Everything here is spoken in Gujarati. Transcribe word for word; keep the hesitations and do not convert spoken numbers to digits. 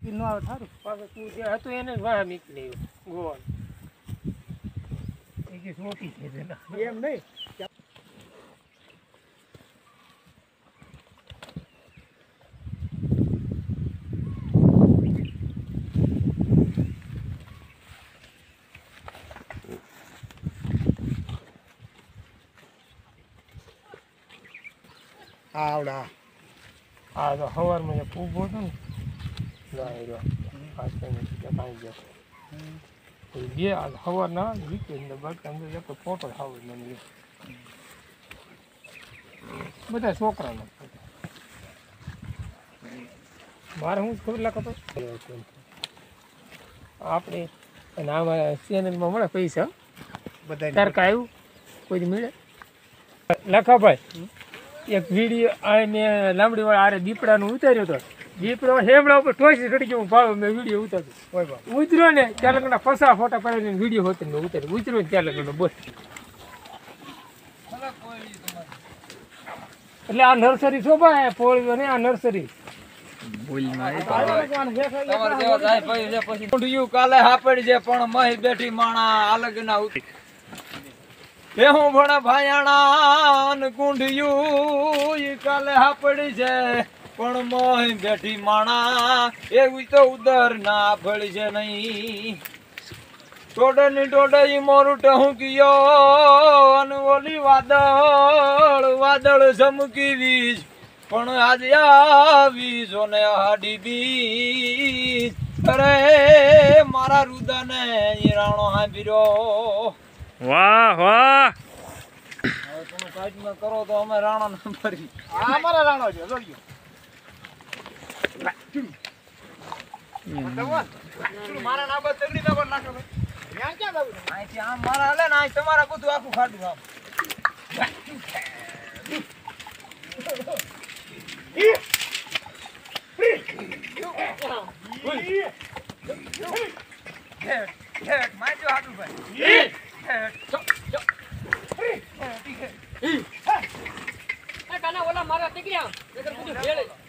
ન આવે થારું પાછું તું જે હતું એને જ વાહ નીકળી ગોળ એ કે મોટી છે એમ નહીં આવડા આ તો સવારમાં જે ફૂગ હતો ને ના એ પાંચ કાંઈ ગયો બે સવારના વીકેન્ડ બાકી અંદર એક ફોટો ખાવ મને બધા છોકરાનો મારે હું ખબર લાગતો આપણે અને આમાં ચેનલમાં મળે પૈસા બધા તારકા આવ્યું કોઈ મળે લખાભાઈ એક વિડીયો આ મેં લાંબડી વાળા આરે દીપડાનું ઉતાર્યો હતો દીપડો હેમડા ઉપર ટોસી ચડી ગયો ભાવ મેં વિડીયો ઉતાર્યો ઉતર્યો ને ત્યાં લગ્ન પસા ફોટા પાડીને વિડીયો હોતો મેં ઉતાર્યો ઉતર્યો ને ત્યાં લગ્ન બોલ એટલે આ નર્સરી શોભા પોળ્યો ને આ નર્સરી કાલે હાપડી છે પણ મહી બેઠી માણા અલગ ના એ હું ભણે ભાયાણા કુંડિયું કાલે હાપડી છે પણ મહી બેઠી માણા એવી તો ઉદર ના ફળી છે નહીં ટોડે ની ટોડે મોરું ટહું કયો અને ઓલી વાદળ વાદળ ચમકી વીજ પણ આજે આવી સોને હાડી બીજ અરે મારા રુદને રાણો હાંભીરો વાહ વાહ હવે તમે સાઈડમાં કરો તો અમે રાણો ના ભરી આ અમારા રાણો છે જોડ્યો મારા ના બસ તગડી ના પર નાખો ભાઈ ત્યાં ક્યાં જાવ અહીંથી આમ મારા હાલે ને અહીં તમારા બધું આખું ખાડું આમ માજો હાડું ભાઈ કાના ઓલા મારા ટીકડ્યા નકર બધું ભેળે